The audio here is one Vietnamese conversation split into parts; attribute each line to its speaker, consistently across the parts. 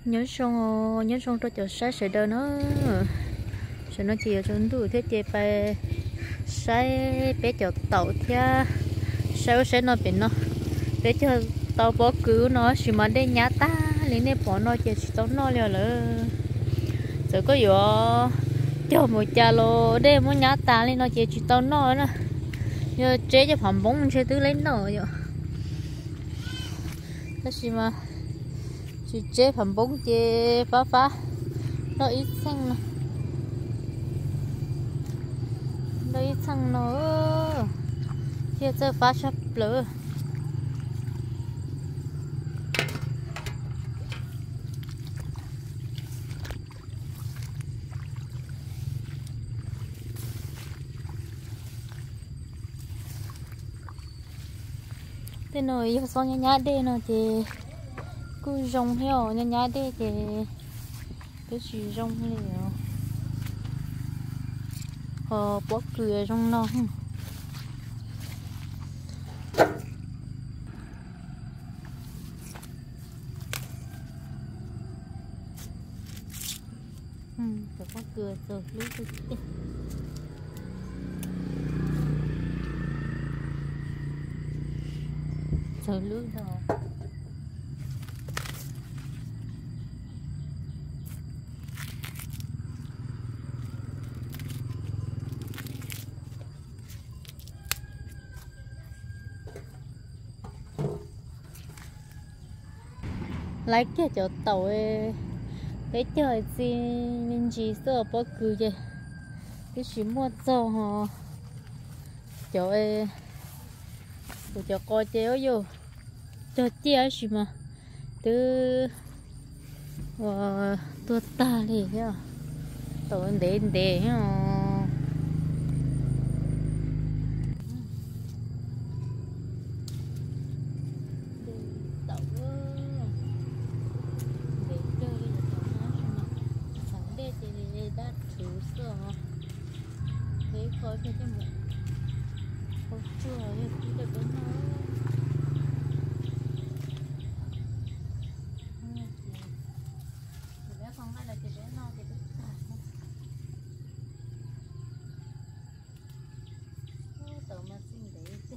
Speaker 1: nhớ xong cho chỗ sai sẽ đỡ nó chỉ ở trong tủ thế chế phải sai bé chỗ tàu theo sai sẽ nó bị nó bé cho tàu bỏ cứ nó chỉ mà để nhá ta lấy nè bỏ nó chỉ tàu nó liền là rồi có gì cho một cha lô để muốn nhá ta lên nó chỉ tàu nó nữa giờ chế cho phẩm bóng sẽ tứ lấy nó vậy cái gì mà chỉ chế phẩm bóng chế phá nó ít xăng nó ít xăng nó kia chơi phá sắp lỡ thế rồi giờ xong nhá đây nó thì cứ rong theo nhá đây thì cái gì rong liền bỏ cửa trong nó phải có cửa rồi lúc tôi trời nước rồi lấy cái chỗ tàu ấy cái trời gì mình chỉ sợ bỏ cứ vậy cái gì mua cho họ chỗ ấy chỗ coi chéo vô cho chia gì mà từ tua ta đi nhá tàu để nhá coi cái một con chua như thế được cái nó bé không hay là cái bé no thì tất cả tàu mà xin để chứ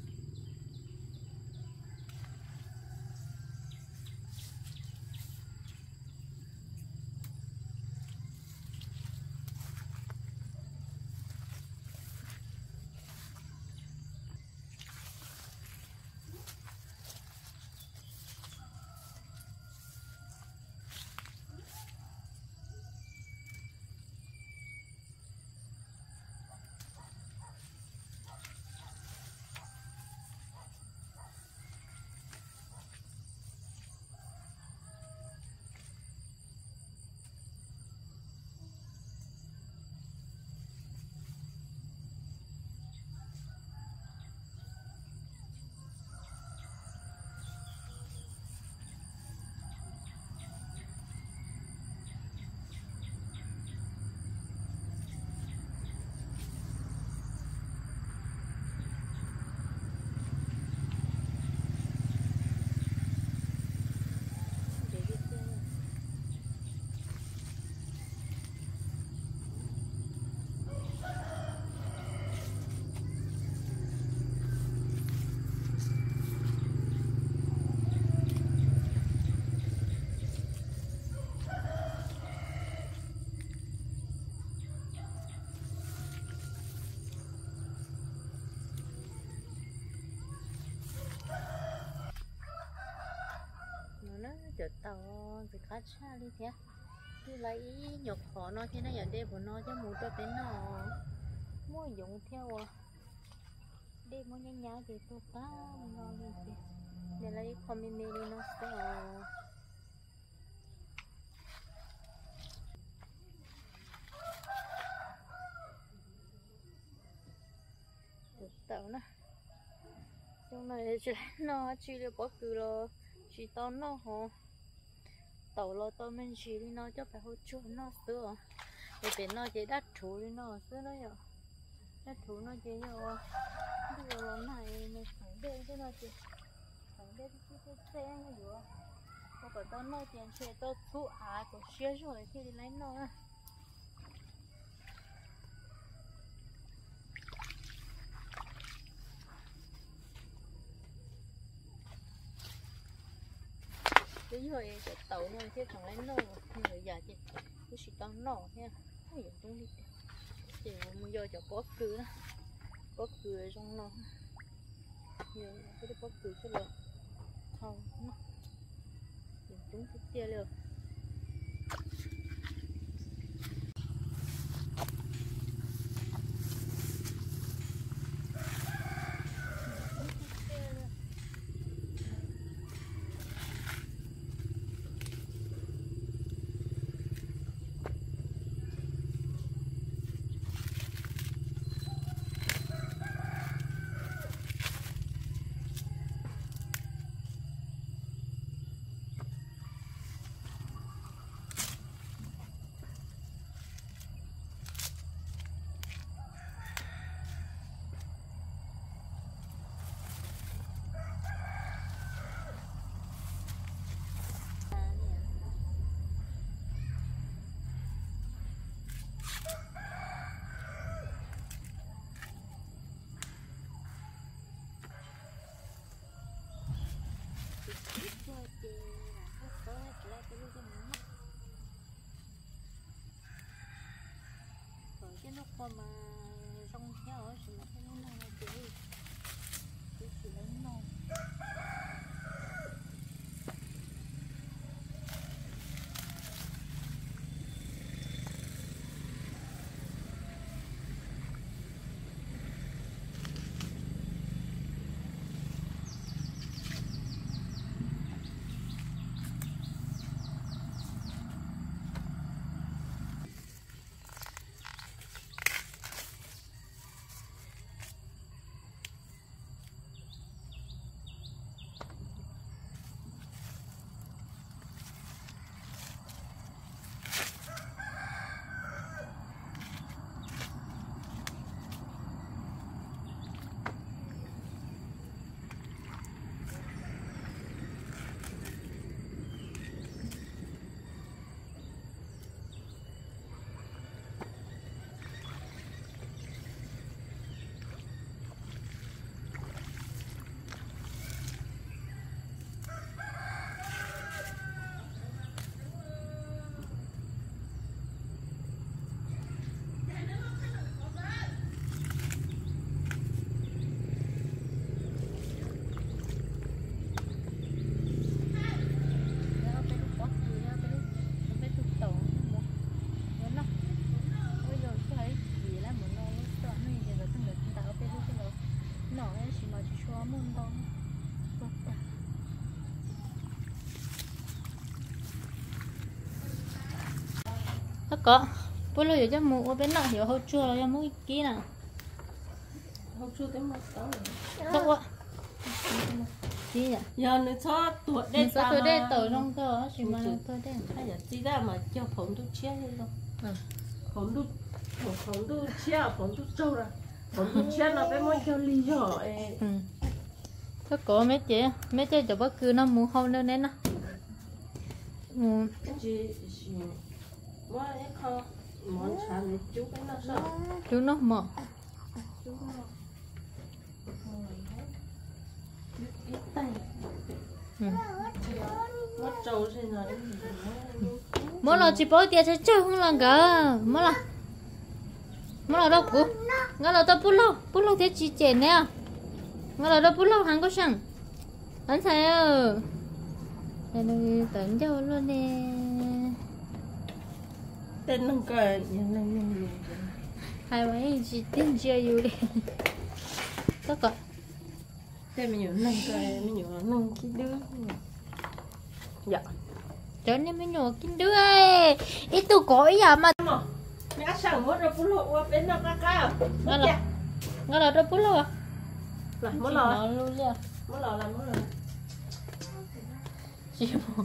Speaker 1: chỗ tàu thì khá xa đi thế cứ lấy nhột họ nó thế này ở đây của nó cho một cho đến nó mua dụng theo đi mua nhá nhá thì tôi cá nó đi để lấy comment đi nó sẽ chỗ tàu nè trong này chỉ nó chỉ được có cứ lo chỉ tao nó hả tàu lo tao mình chỉ đi nó cho phải hỗ trợ nó sữa để bên nó chỉ đắt thủ đi nó sữa nó rồi đắt thủ nó chỉ rồi bây giờ này mình phải đeo cho nó chỉ phải đeo cái xe nó rồi có phải tao nói tiền chơi tao thu của xe rồi thì đi lấy nó cái rồi cái tàu này thì thằng lấy nó người già chị cái gì tao nọ nha hay là cũng đi thì mình vô cho có cười trong nó nhiều cái có cười cho lợn không nó chúng cái tia luôn cái lúc mà rong theo ở thì nó cái nó chỉ lấy nó có bữa lâu giờ cho mua ở bên nào hiểu hậu chua là cho mua kỹ nào
Speaker 2: hậu chua tới một tàu
Speaker 1: tốt quá gì nhỉ
Speaker 2: giờ nó cho tuột đây
Speaker 1: tàu trong cơ chỉ mà tôi đây
Speaker 2: hay là chỉ ra mà cho phồng tu chia đi đâu phồng tu chia phồng tu trâu ra phồng tu chia nó phải mua cho lý do
Speaker 1: có mấy chị cho bất cứ nó mua không đâu nên nó
Speaker 2: chị mua cái kho món chả để chú cái nó sao
Speaker 1: chú nó mở
Speaker 2: mất trâu thế nào
Speaker 1: mỗi lần chỉ bảo tiền sẽ chơi không làm cả mỗi lần đâu cũng ngay là tao bút lâu thế chỉ chén nè ngay là đâu bút lâu hàng có sẵn anh thấy đây là tận cho luôn nè
Speaker 2: tên nâng cờ nhân
Speaker 1: hai mấy chỉ tin chưa yêu đi tất cả
Speaker 2: tên mình nhiều nâng cờ mình nhiều nâng cái đứa dạ
Speaker 1: cho nên mình nhiều cái đứa ấy ít tôi có ý à mà
Speaker 2: mẹสั่งmốt rồi bút lộ qua bên nó ca ca
Speaker 1: ngay là đâu bút lâu à
Speaker 2: là mốt lò
Speaker 1: luôn nha
Speaker 2: mốt lò là mốt lò
Speaker 1: chị mua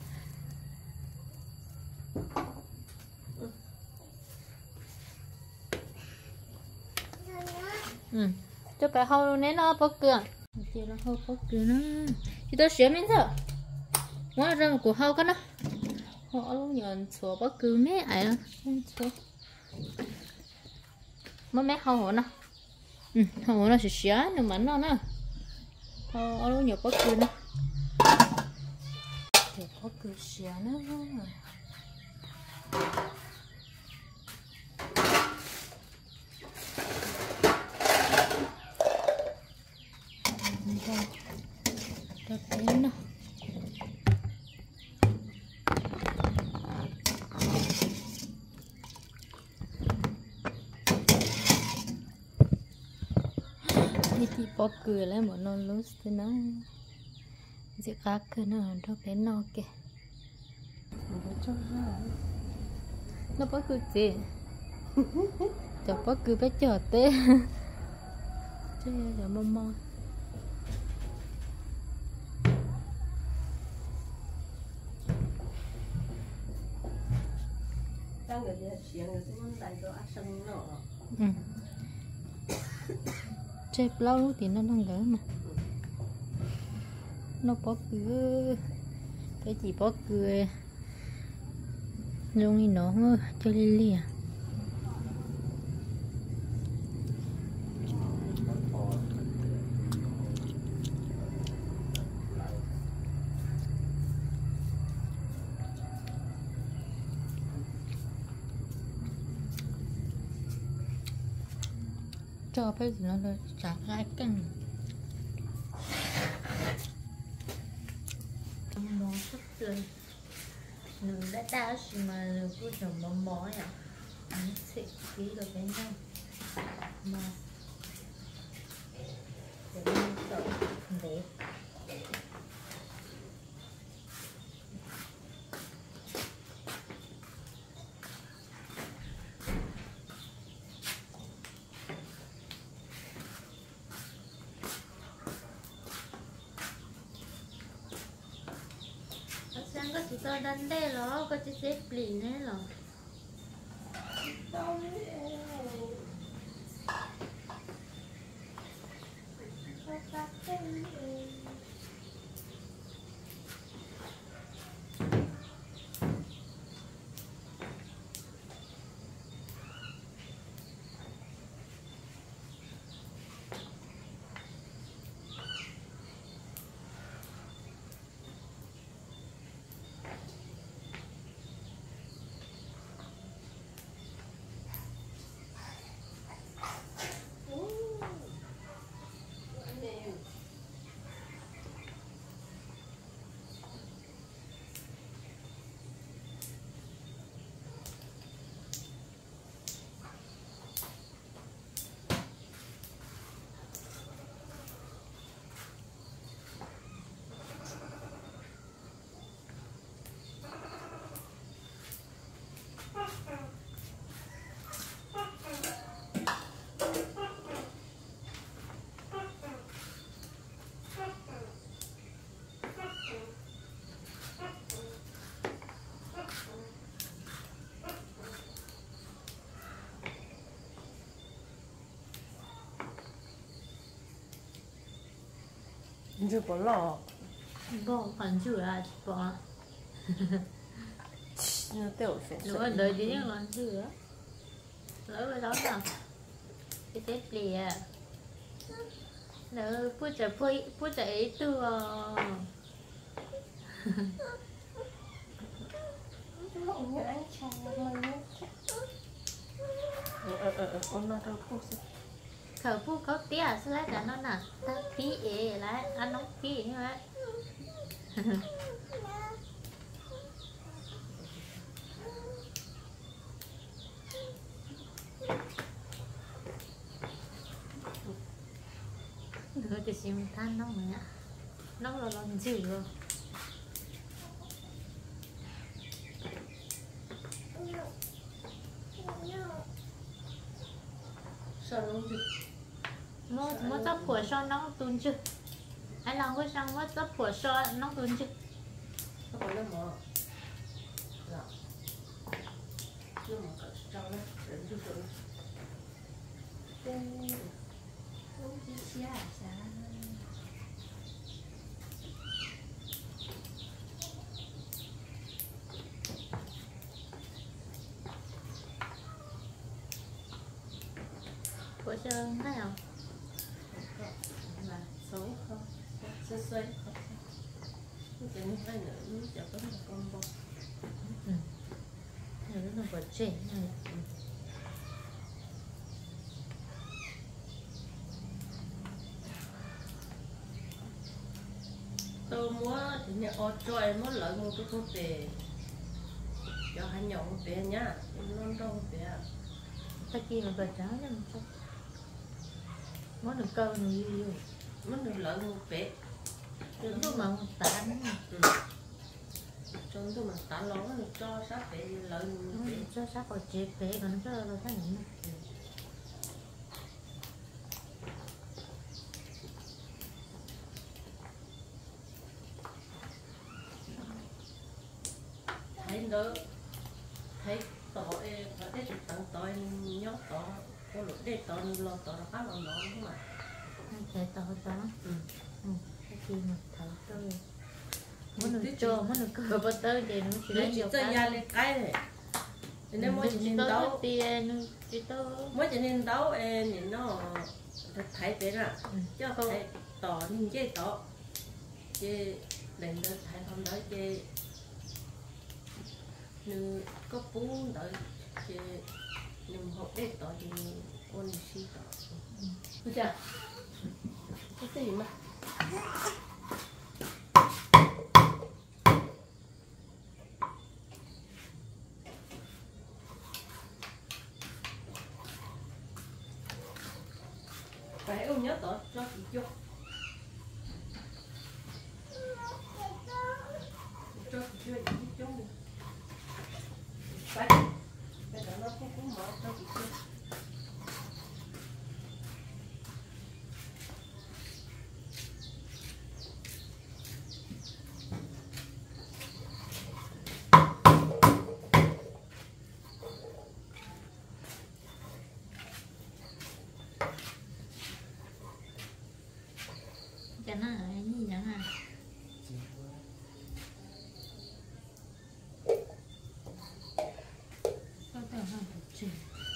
Speaker 1: cho cái hậu nên nó bớt cửa chị nó hậu bớt cửa nó chị tôi xé mình sao quá ra một cuộc hâu cái nó họ luôn nhọn sủa bất cứ mẹ ấy đó mới mẹ hâu họ nó hâu nó sẽ xé nhưng mà nó họ luôn nhọn bất cứ nó thì bất cứ xé nó Đó đến nó thì bỏ cười lại một non lúa thì nó sẽ khác cái nó đó bé nó kìa nó bỏ cười gì cho bỏ cười bé chờ tê chứ giờ mong
Speaker 2: người ta xiên người ta muốn tay cho ăn sân nó
Speaker 1: chơi lâu thì nó đang gỡ mà nó bỏ cười cái gì bỏ cười luôn đi nó chơi lìa cho bây giờ nó được trả lại cân món sắp rồi nướng đã đau gì mà cứ chồng món món à anh sẽ kỹ được cái nhau mà để mình đổ để có chỉ có đánh đây lo có chỉ xếp lì này lo
Speaker 2: chưa có lò
Speaker 1: bỏ khoản chữ à bỏ
Speaker 2: nó tiểu sẽ
Speaker 1: đúng rồi đợi tí nữa khoản chữ á lỡ cái đó nào cái tết lìa lỡ phút trả ý từ
Speaker 2: nó đâu phút
Speaker 1: khởi phu có tí à sẽ lấy cả nó nè ta phí ế lại ăn nóng phí như vậy rồi thì xem than nóng rồi ạ nóng là làm dữ rồi
Speaker 2: sao nó gì
Speaker 1: mua chấp của son nó tuôn chứ anh làm cái xong mua chấp của son nó tuôn chứ
Speaker 2: nó còn lên mở dạ nhưng mà cả trong đó đến chút rồi không đi xa xa
Speaker 1: trơn thấy không?
Speaker 2: Là sói không, xoay không. Cái này hai nữa nó chả có một con bò.
Speaker 1: Này nó là vật trẻ này.
Speaker 2: Tôi mua thì nhà ô cho em muốn lợi một cái thuốc về cho hai nhỏ một bé nhá, nó đâu bé.
Speaker 1: Ta kia là vật trắng nha, món được câu này nhiều.
Speaker 2: Muốn được lợi một bé.
Speaker 1: Đừng có mà một tán nữa.
Speaker 2: Cho tôi mà tả ló nó cho sát bé lợi một bé.
Speaker 1: Cho sát vào chết bé còn nó cho nó thấy nữa.
Speaker 2: Thấy nữa, thấy tỏi có thể được tặng tỏi nhóc tỏi, có lúc để tỏi lo tỏi nó khá là ngon đúng không ạ?
Speaker 1: Để tỏi cho nó. Cái kia mà thử tôi. Muốn được cho, muốn được cơ bắt tới thì nó chỉ lấy nhiều
Speaker 2: cái. Lên cái này. Thì nếu mới chỉ nên đấu
Speaker 1: tiền chỉ tôi
Speaker 2: mới chỉ nên đấu em thì nó thấy thế là chứ không thấy tỏ nên chơi tỏ chơi đừng được thấy không đỡ chơi như có phú đỡ chơi nhưng học để tỏ thì ôn si tỏ được chưa cái gì mà phải ông nhớ tỏ cho chị cho chị chưa chị cho đi phải cái đó nó cũng mở cho chị chưa
Speaker 1: cho nó ở như vậy à có thể là được chỉnh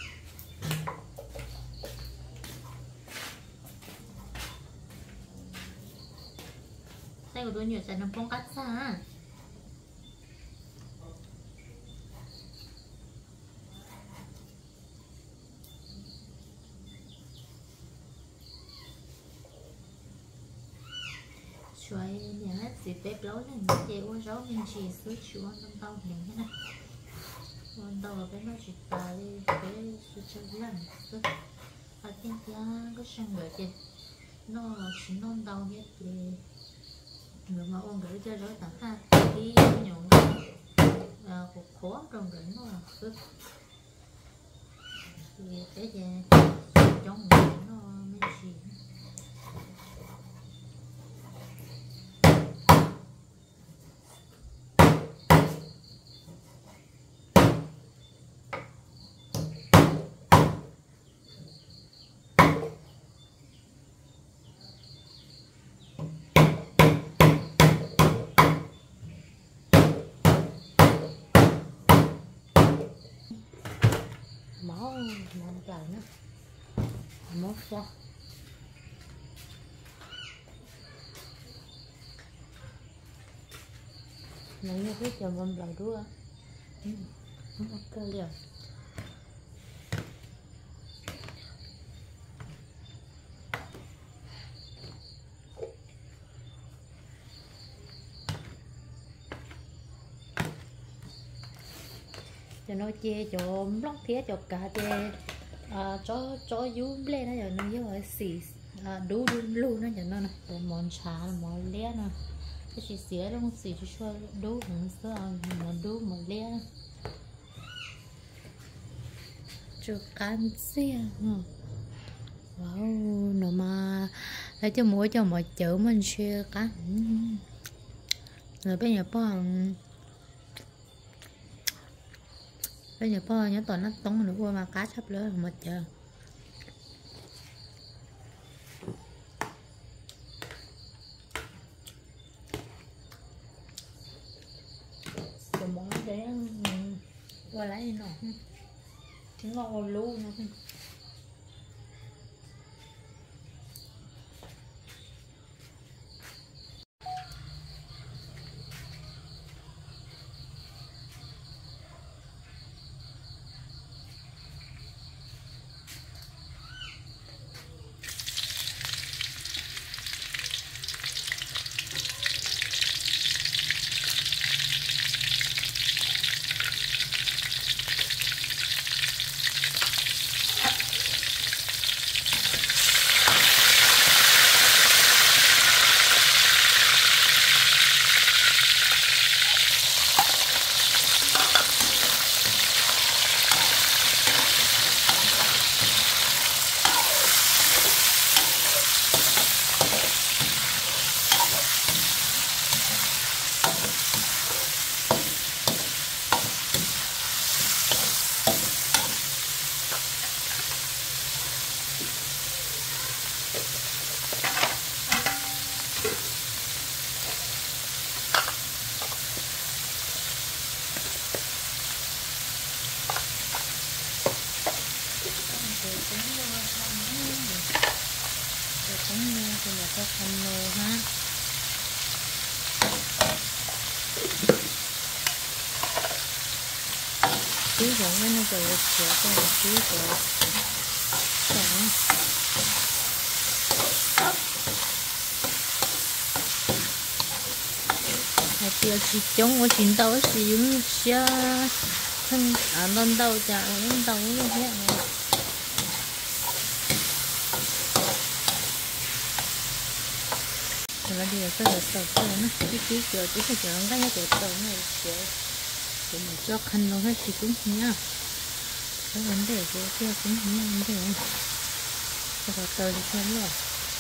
Speaker 1: tay của tôi nhiều sẽ nằm phong cách xa xoay nhà hết dịp bếp lối này nó dễ quá rau mình chỉ sữa chua năm tàu hiện thế này con tàu cái nó chỉ ta đi cái sữa chua lắm rất ở trên kia có sang người thì nó chỉ non tàu hết thì người mà ôn gửi cho đối tặng ha đi nhộn cuộc khó trong rỉnh nó là rất thì cái gì trong nó mới gì máu làm trời nữa mốt sao nó như cái chờ mầm lại đua ok liền cho nó chê cho lóc thiết cho cả chê cho yếm lên nó giờ nó như xì đu luôn nó giờ nó này rồi món chả món lé nó cái chỉ xía nó xì cho đu nó sơ món đu món lé cho can xia wow nó mà lấy cho muối cho mọi chữ mình chia cá rồi bây giờ nhớ toàn nó tống nữa qua mà cá sắp lớn mà chờ rồi món để qua lấy nó ngon luôn cho khăn nồi ha tí rồi nó rồi sửa cho một tí rồi hay tiêu chỉ chống của chính tàu sử dụng xe thân ở lên tàu chả lên tàu như thế này rồi đi ở cái tàu nó tí kiểu tí phải kiểu cái cái tàu này kiểu để mình cho khăn nó hết thì cũng nhá cái vấn đề của kia cũng nhá vấn đề cho vào tàu thì sao rồi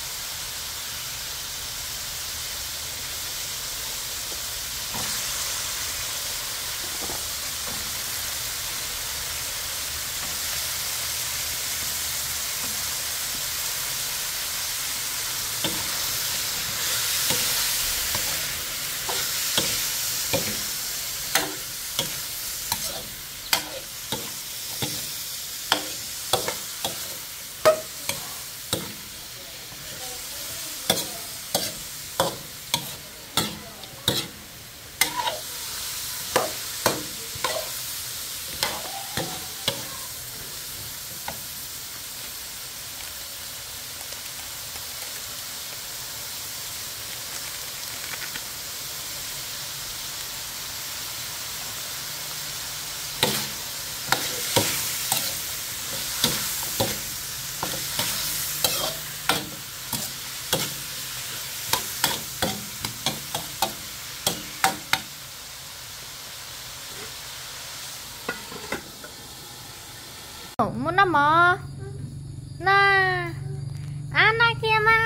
Speaker 1: muốn nó mò na na kia mà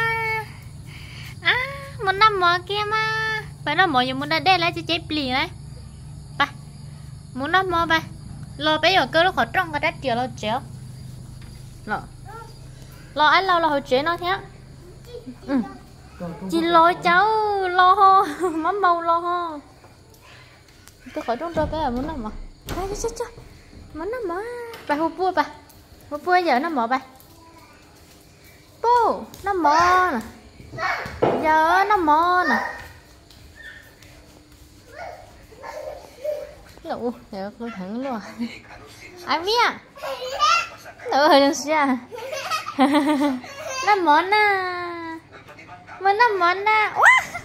Speaker 1: muốn nó mò kia mà phải nó mò dùng muốn đã đe lại cho chế plì đấy ba muốn nó mò ba lo bây giờ cơ nó khó trong cái đất kia lo chéo lo anh lo hồi chế nó thế chỉ lo cháu lo ho mắm màu lo ho cái khỏi trong đó cái là muốn nó mò đây chơi muốn nó mò bà hụp bua giờ nó mò bà bố nó mò nè giờ nó mò nè lụ giờ tôi thẳng luôn anh biết đừng xa nó mò nè mà nó mò nè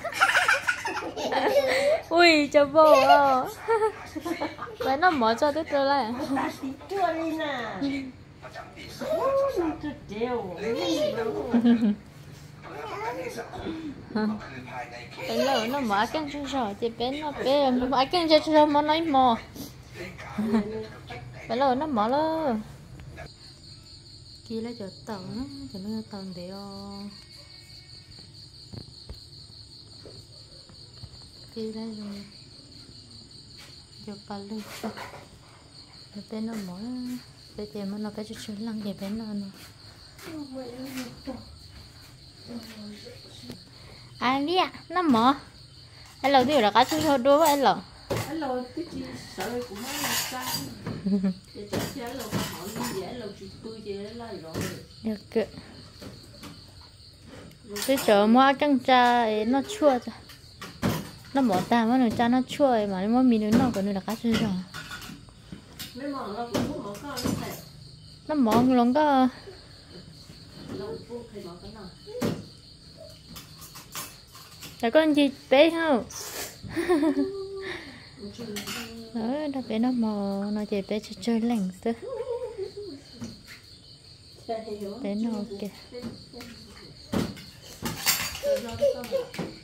Speaker 1: ui cho bố vậy nó mò cho tới tôi lại bên lỡ nó mở căng chân sò thì bên nó bên mở căng chân sò mà nói mò bên lỡ nó mở lơ kia lấy cho tầng cho nó tầng để kia lấy rồi cho ba lên bên nó mở bây giờ mà nó cái chút lăng để bên nó anh đi à nó mở anh lâu điều là cá chui thôi đua với anh lâu
Speaker 2: cái gì sợ cũng nói là sao để cho xe lâu họ đi dễ lâu chỉ tôi chỉ lại rồi
Speaker 1: được kệ cái chỗ mua căng cha nó chua chứ nó bỏ ta mà nó cha nó chua mà nó mình nó còn nữa là cá chui rồi nó mòn luôn có là con gì bé không đó bé nó mò nó chỉ bé chơi lạnh thôi bé nó kìa